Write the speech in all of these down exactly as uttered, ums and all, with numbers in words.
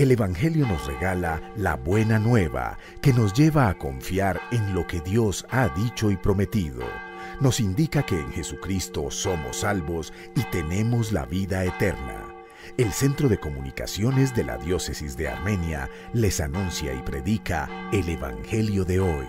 El Evangelio nos regala la buena nueva que nos lleva a confiar en lo que Dios ha dicho y prometido. Nos indica que en Jesucristo somos salvos y tenemos la vida eterna. El Centro de Comunicaciones de la Diócesis de Armenia les anuncia y predica el Evangelio de hoy.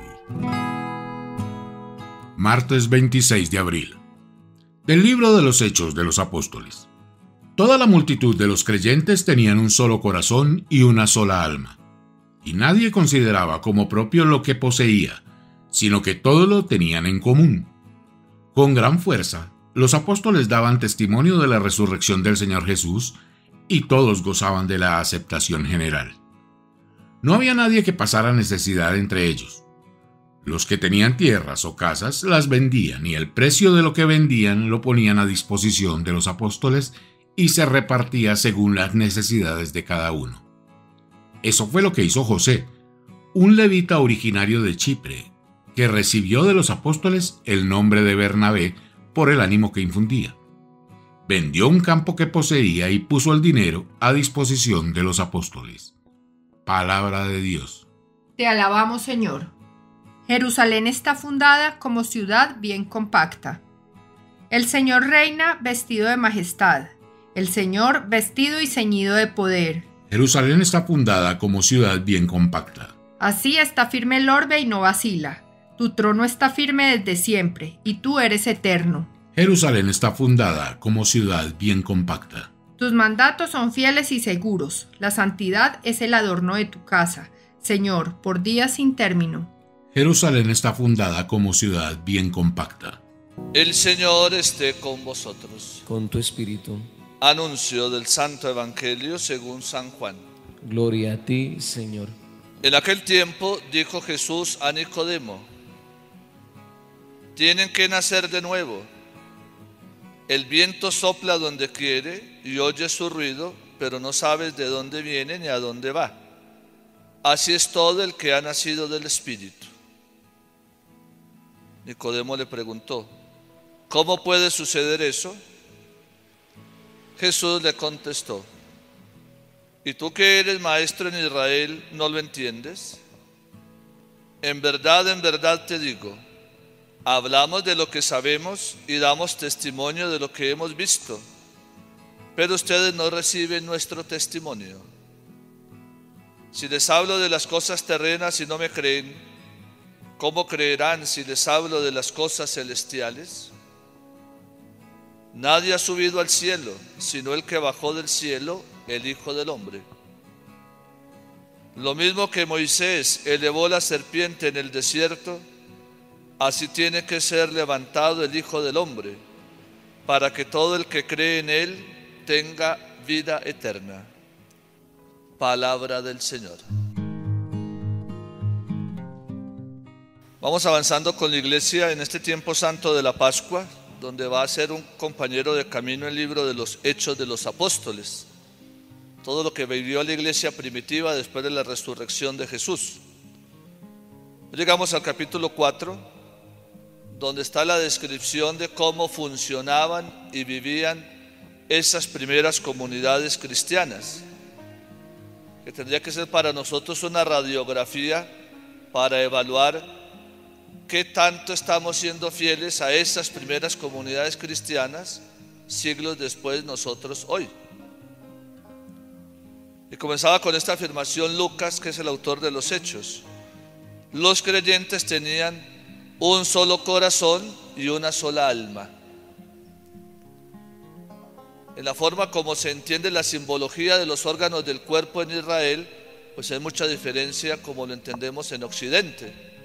Martes veintiséis de abril. Del libro de los Hechos de los Apóstoles. Toda la multitud de los creyentes tenían un solo corazón y una sola alma, y nadie consideraba como propio lo que poseía, sino que todo lo tenían en común. Con gran fuerza, los apóstoles daban testimonio de la resurrección del Señor Jesús, y todos gozaban de la aceptación general. No había nadie que pasara necesidad entre ellos. Los que tenían tierras o casas las vendían, y el precio de lo que vendían lo ponían a disposición de los apóstoles, y se repartía según las necesidades de cada uno. Eso fue lo que hizo José, un levita originario de Chipre, que recibió de los apóstoles el nombre de Bernabé por el ánimo que infundía. Vendió un campo que poseía y puso el dinero a disposición de los apóstoles. Palabra de Dios. Te alabamos, Señor. Jerusalén está fundada como ciudad bien compacta. El Señor reina vestido de majestad. El Señor vestido y ceñido de poder. Jerusalén está fundada como ciudad bien compacta. Así está firme el orbe y no vacila. Tu trono está firme desde siempre, y tú eres eterno. Jerusalén está fundada como ciudad bien compacta. Tus mandatos son fieles y seguros. La santidad es el adorno de tu casa, Señor, por días sin término. Jerusalén está fundada como ciudad bien compacta. El Señor esté con vosotros. Con tu espíritu. Anuncio del Santo Evangelio según San Juan. Gloria a ti, Señor. En aquel tiempo dijo Jesús a Nicodemo: tienen que nacer de nuevo. El viento sopla donde quiere y oyes su ruido, pero no sabes de dónde viene ni a dónde va. Así es todo el que ha nacido del Espíritu. Nicodemo le preguntó: ¿cómo puede suceder eso? Jesús le contestó: ¿y tú que eres maestro en Israel no lo entiendes? En verdad, en verdad te digo, hablamos de lo que sabemos y damos testimonio de lo que hemos visto, pero ustedes no reciben nuestro testimonio. Si les hablo de las cosas terrenas y no me creen, ¿cómo creerán si les hablo de las cosas celestiales? Nadie ha subido al cielo, sino el que bajó del cielo, el Hijo del Hombre. Lo mismo que Moisés elevó la serpiente en el desierto, así tiene que ser levantado el Hijo del Hombre, para que todo el que cree en él tenga vida eterna. Palabra del Señor. Vamos avanzando con la iglesia en este tiempo santo de la Pascua, donde va a ser un compañero de camino el libro de los Hechos de los Apóstoles. Todo lo que vivió la iglesia primitiva después de la resurrección de Jesús. Llegamos al capítulo cuatro, donde está la descripción de cómo funcionaban y vivían esas primeras comunidades cristianas, que tendría que ser para nosotros una radiografía para evaluar qué tanto estamos siendo fieles a esas primeras comunidades cristianas siglos después nosotros hoy. Y comenzaba con esta afirmación Lucas, que es el autor de los Hechos. Los creyentes tenían un solo corazón y una sola alma. En la forma como se entiende la simbología de los órganos del cuerpo en Israel, pues hay mucha diferencia como lo entendemos en Occidente.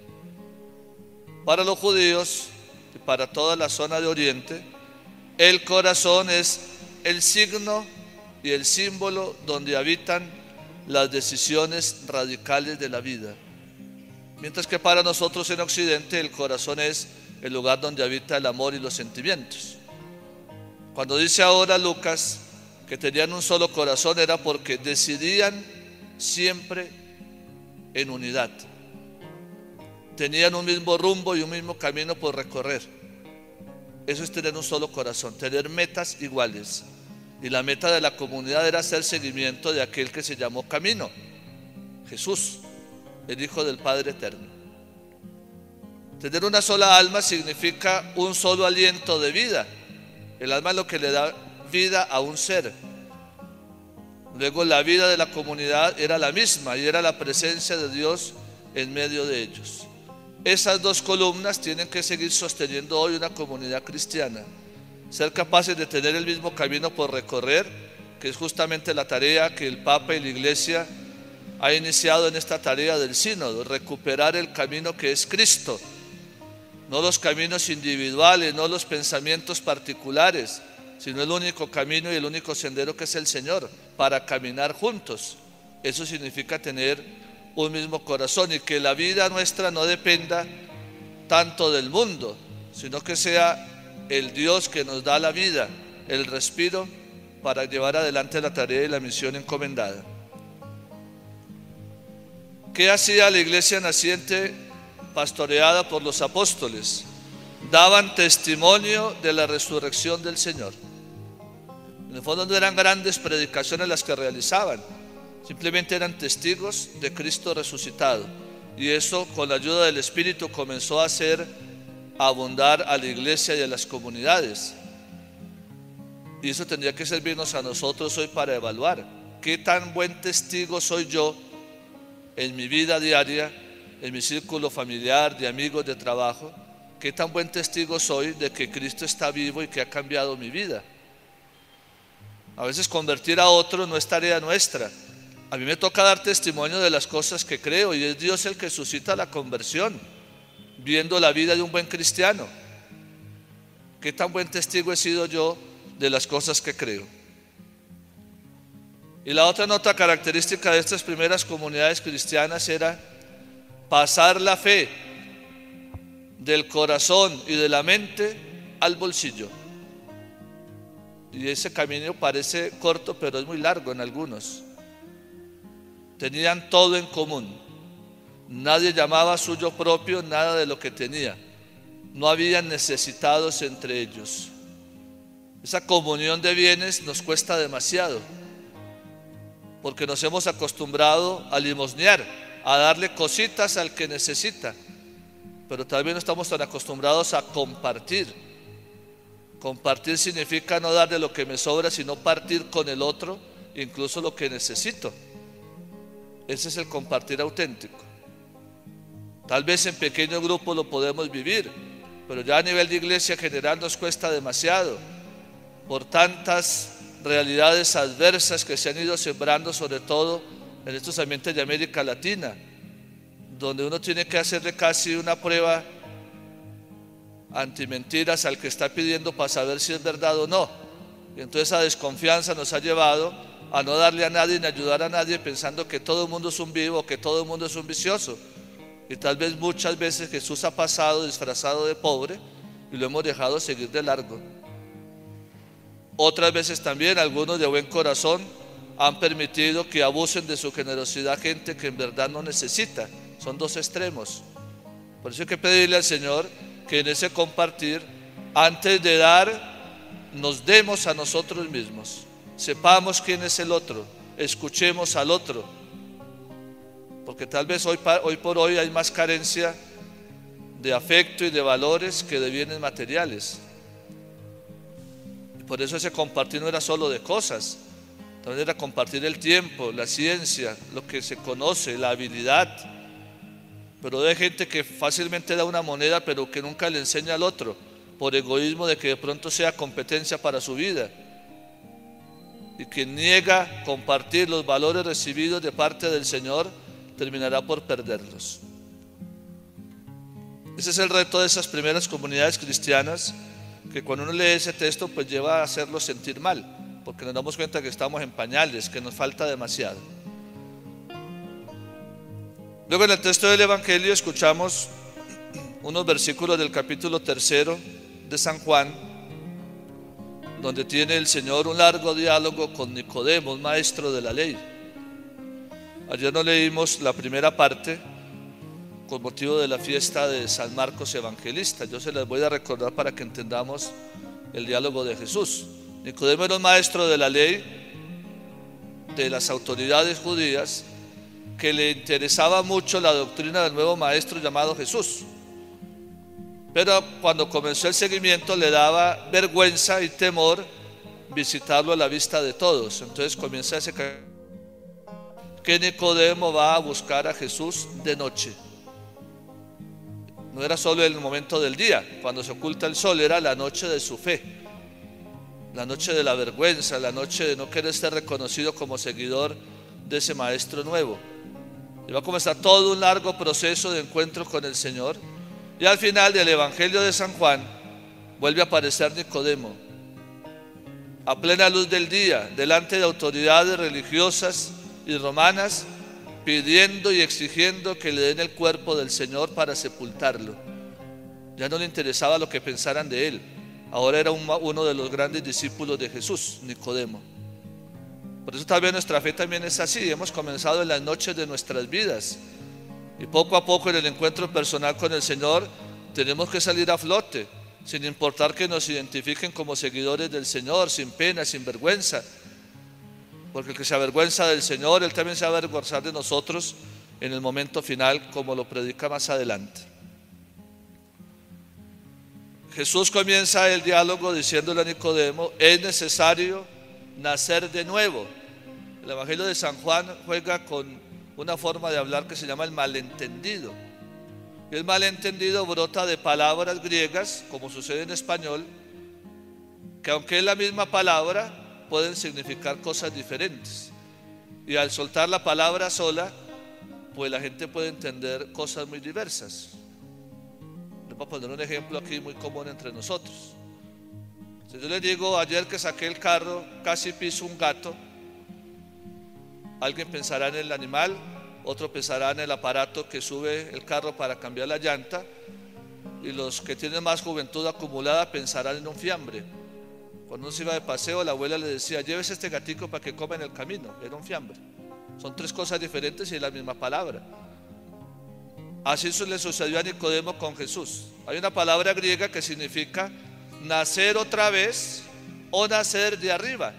Para los judíos y para toda la zona de Oriente, el corazón es el signo y el símbolo donde habitan las decisiones radicales de la vida. Mientras que para nosotros en Occidente el corazón es el lugar donde habita el amor y los sentimientos. Cuando dice ahora Lucas que tenían un solo corazón, era porque decidían siempre en unidad. Tenían un mismo rumbo y un mismo camino por recorrer. Eso es tener un solo corazón, tener metas iguales. Y la meta de la comunidad era hacer seguimiento de aquel que se llamó Camino, Jesús, el Hijo del Padre Eterno. Tener una sola alma significa un solo aliento de vida. El alma es lo que le da vida a un ser. Luego la vida de la comunidad era la misma y era la presencia de Dios en medio de ellos. Esas dos columnas tienen que seguir sosteniendo hoy una comunidad cristiana. Ser capaces de tener el mismo camino por recorrer, que es justamente la tarea que el Papa y la Iglesia ha iniciado en esta tarea del sínodo, recuperar el camino que es Cristo, no los caminos individuales, no los pensamientos particulares, sino el único camino y el único sendero que es el Señor, para caminar juntos. Eso significa tener un mismo corazón y que la vida nuestra no dependa tanto del mundo, sino que sea el Dios que nos da la vida, el respiro para llevar adelante la tarea y la misión encomendada. ¿Qué hacía la iglesia naciente pastoreada por los apóstoles? Daban testimonio de la resurrección del Señor. En el fondo no eran grandes predicaciones las que realizaban, simplemente eran testigos de Cristo resucitado. Y eso, con la ayuda del Espíritu, comenzó a hacer abundar a la iglesia y a las comunidades. Y eso tendría que servirnos a nosotros hoy para evaluar qué tan buen testigo soy yo en mi vida diaria, en mi círculo familiar, de amigos, de trabajo. Qué tan buen testigo soy de que Cristo está vivo y que ha cambiado mi vida. A veces convertir a otro no es tarea nuestra. A mí me toca dar testimonio de las cosas que creo y es Dios el que suscita la conversión, viendo la vida de un buen cristiano. ¿Qué tan buen testigo he sido yo de las cosas que creo? Y la otra nota característica de estas primeras comunidades cristianas era pasar la fe del corazón y de la mente al bolsillo. Y ese camino parece corto, pero es muy largo en algunos. Tenían todo en común. Nadie llamaba suyo propio nada de lo que tenía. No había necesitados entre ellos. Esa comunión de bienes nos cuesta demasiado, porque nos hemos acostumbrado a limosnear, a darle cositas al que necesita, pero tal vez no estamos tan acostumbrados a compartir. Compartir significa no dar de lo que me sobra, sino partir con el otro, incluso lo que necesito. Ese es el compartir auténtico. Tal vez en pequeños grupos lo podemos vivir, pero ya a nivel de iglesia general nos cuesta demasiado, por tantas realidades adversas que se han ido sembrando, sobre todo en estos ambientes de América Latina, donde uno tiene que hacerle casi una prueba antimentiras al que está pidiendo para saber si es verdad o no. Y entonces esa desconfianza nos ha llevado a no darle a nadie ni ayudar a nadie, pensando que todo el mundo es un vivo, que todo el mundo es un vicioso. Y tal vez muchas veces Jesús ha pasado disfrazado de pobre y lo hemos dejado seguir de largo. Otras veces también algunos de buen corazón han permitido que abusen de su generosidad gente que en verdad no necesita. Son dos extremos. Por eso hay que pedirle al Señor que en ese compartir, antes de dar, nos demos a nosotros mismos. Sepamos quién es el otro, escuchemos al otro, porque tal vez hoy, hoy por hoy hay más carencia de afecto y de valores que de bienes materiales. Y por eso ese compartir no era solo de cosas, también era compartir el tiempo, la ciencia, lo que se conoce, la habilidad. Pero hay gente que fácilmente da una moneda, pero que nunca le enseña al otro, por egoísmo de que de pronto sea competencia para su vida. Y quien niega compartir los valores recibidos de parte del Señor, terminará por perderlos. Ese es el reto de esas primeras comunidades cristianas, que cuando uno lee ese texto, pues lleva a hacerlo sentir mal, porque nos damos cuenta que estamos en pañales, que nos falta demasiado. Luego en el texto del Evangelio escuchamos unos versículos del capítulo tercero de San Juan, donde tiene el Señor un largo diálogo con Nicodemo, un maestro de la ley. Ayer no leímos la primera parte con motivo de la fiesta de San Marcos Evangelista. Yo se las voy a recordar para que entendamos el diálogo de Jesús. Nicodemo era un maestro de la ley, de las autoridades judías, que le interesaba mucho la doctrina del nuevo maestro llamado Jesús. Pero cuando comenzó el seguimiento le daba vergüenza y temor visitarlo a la vista de todos. Entonces comienza ese que Nicodemo va a buscar a Jesús de noche. No era solo el momento del día, cuando se oculta el sol, era la noche de su fe, la noche de la vergüenza, la noche de no querer ser reconocido como seguidor de ese maestro nuevo. Y va a comenzar todo un largo proceso de encuentro con el Señor. Y al final del Evangelio de San Juan vuelve a aparecer Nicodemo a plena luz del día, delante de autoridades religiosas y romanas, pidiendo y exigiendo que le den el cuerpo del Señor para sepultarlo. Ya no le interesaba lo que pensaran de él. Ahora era un, uno de los grandes discípulos de Jesús, Nicodemo. Por eso tal vez nuestra fe también es así. Hemos comenzado en las noches de nuestras vidas y poco a poco en el encuentro personal con el Señor tenemos que salir a flote, sin importar que nos identifiquen como seguidores del Señor, sin pena, sin vergüenza. Porque el que se avergüenza del Señor, Él también se va a avergonzar de nosotros en el momento final, como lo predica más adelante. Jesús comienza el diálogo diciéndole a Nicodemo: es necesario nacer de nuevo. El Evangelio de San Juan juega con una forma de hablar que se llama el malentendido. Y el malentendido brota de palabras griegas, como sucede en español, que aunque es la misma palabra, pueden significar cosas diferentes. Y al soltar la palabra sola, pues la gente puede entender cosas muy diversas. Les voy a poner un ejemplo aquí muy común entre nosotros. Si yo les digo: ayer que saqué el carro, casi piso un gato, alguien pensará en el animal, otro pensará en el aparato que sube el carro para cambiar la llanta, y los que tienen más juventud acumulada pensarán en un fiambre. Cuando uno se iba de paseo, la abuela le decía: llévese este gatico para que coma en el camino. Era un fiambre. Son tres cosas diferentes y es la misma palabra. Así le sucedió a Nicodemo con Jesús. Hay una palabra griega que significa nacer otra vez o nacer de arriba.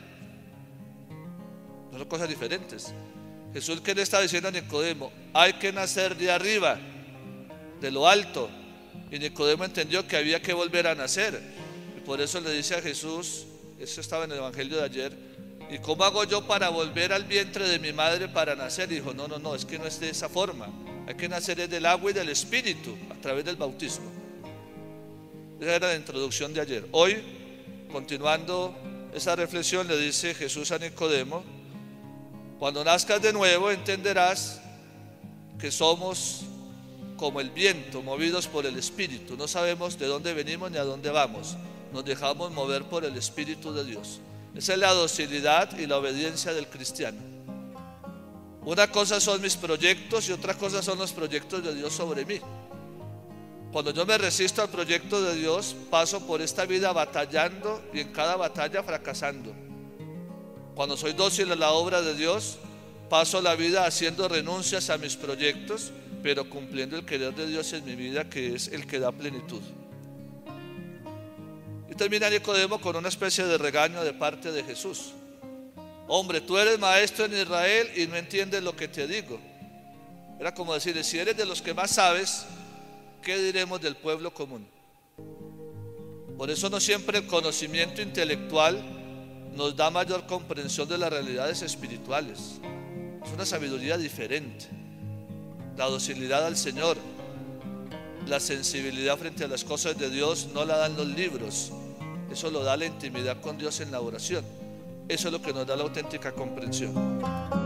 No son cosas diferentes. Jesús, ¿qué le está diciendo a Nicodemo? Hay que nacer de arriba, de lo alto. Y Nicodemo entendió que había que volver a nacer. Y por eso le dice a Jesús, eso estaba en el Evangelio de ayer: ¿y cómo hago yo para volver al vientre de mi madre para nacer? Y dijo: no, no, no, es que no es de esa forma. Hay que nacer del agua y del Espíritu a través del bautismo. Esa era la introducción de ayer. Hoy, continuando esa reflexión, le dice Jesús a Nicodemo: cuando nazcas de nuevo entenderás que somos como el viento, movidos por el Espíritu. No sabemos de dónde venimos ni a dónde vamos. Nos dejamos mover por el Espíritu de Dios. Esa es la docilidad y la obediencia del cristiano. Una cosa son mis proyectos y otra cosa son los proyectos de Dios sobre mí. Cuando yo me resisto al proyecto de Dios, paso por esta vida batallando y en cada batalla fracasando. Cuando soy dócil a la obra de Dios, paso la vida haciendo renuncias a mis proyectos, pero cumpliendo el querer de Dios en mi vida, que es el que da plenitud. Y termina Nicodemo con una especie de regaño de parte de Jesús. Hombre, tú eres maestro en Israel y no entiendes lo que te digo. Era como decirle: si eres de los que más sabes, ¿qué diremos del pueblo común? Por eso no siempre el conocimiento intelectual nos da mayor comprensión de las realidades espirituales. Es una sabiduría diferente. La docilidad al Señor, la sensibilidad frente a las cosas de Dios no la dan los libros. Eso lo da la intimidad con Dios en la oración. Eso es lo que nos da la auténtica comprensión.